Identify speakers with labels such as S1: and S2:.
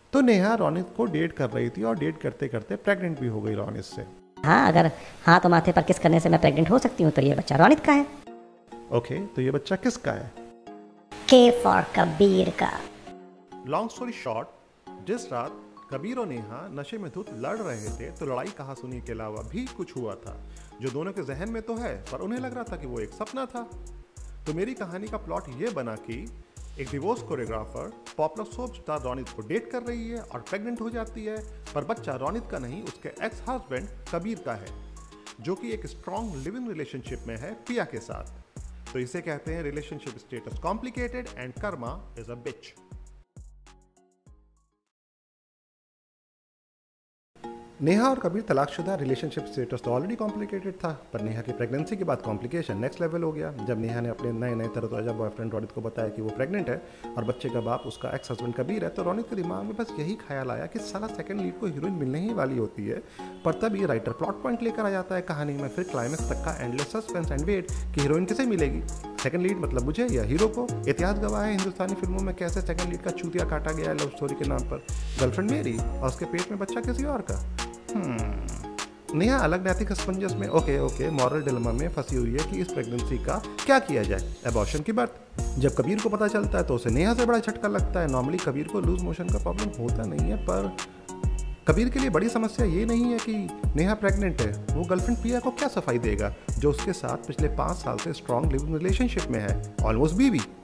S1: तो नेहा रोनित को डेट कर रही थी और डेट करते करते प्रेग्नेंट भी हो गई रोनित से।
S2: हाँ, अगर हाथ तो माथे पर किस करने से मैं प्रेग्नेंट हो सकती हूँ तो ये बच्चा रोनित का है।
S1: ओके, तो ये बच्चा किसका है?
S2: के फॉर कबीर का।
S1: लॉन्ग स्टोरी शॉर्ट, जिस रात कबीर और नेहा नशे में धुत लड़ रहे थे तो लड़ाई कहासुनी के अलावा भी कुछ हुआ था जो दोनों के जहन में तो है पर उन्हें लग रहा था कि वो एक सपना था। तो मेरी कहानी का प्लॉट ये बना कि एक divorce choreographer popular soap star Ronit को डेट कर रही है और प्रेग्नेंट हो जाती है, पर बच्चा रोनित का नहीं उसके एक्स हस्बैंड कबीर का है, जो कि एक स्ट्रॉन्ग लिविंग रिलेशनशिप में है पिया के साथ। तो इसे कहते हैं relationship status complicated and karma is a bitch. Neha और कबीर तलाकशुदा, रिलेशनशिप स्टेटस तो ऑलरेडी कॉम्प्लिकेटेड था, पर नेहा की प्रेगनेंसी के बाद कॉम्प्लिकेशन नेक्स्ट लेवल हो गया जब नेहा ने अपने नए नए तरोताज़ा बॉयफ्रेंड रोनित को बताया कि वो प्रेग्नेंट है और बच्चे का बाप उसका एक्स हस्बैंड कबीर है। तो रोनित के दिमाग में बस यही ख्याल आया कि साला सेकंड लीड को हीरोइन मिलने ही वाली होती है, पर तब ये राइटर प्लॉट पॉइंट लेकर आ जाता है कहानी में, फिर क्लाइमेक्स तक का एंडलेस सस्पेंस एंड वेट कि हीरोइन किसे मिलेगी, सेकंड लीड मतलब मुझे या हीरो को। इतिहास गवाह है हिंदुस्तानी फिल्मों में कैसे सेकंड लीड का चूतिया काटा गया है लव स्टोरी के नाम पर, गर्लफ्रेंड मेरी और उसके पेट में बच्चा किसी और का। नेहा अलग नैतिक असमंजस में ओके मॉरल डिलेमा में फंसी हुई है कि इस प्रेगनेंसी का क्या किया जाए, एबॉर्शन की बर्थ। जब कबीर को पता चलता है तो उसे नेहा से बड़ा झटका लगता है। नॉर्मली कबीर को लूज मोशन का प्रॉब्लम होता नहीं है, पर कबीर के लिए बड़ी समस्या ये नहीं है कि नेहा प्रेग्नेंट है, वो गर्लफ्रेंड पिया को क्या सफाई देगा जो उसके साथ पिछले 5 साल से स्ट्रॉन्ग लिविंग रिलेशनशिप में है, ऑलमोस्ट बीवी।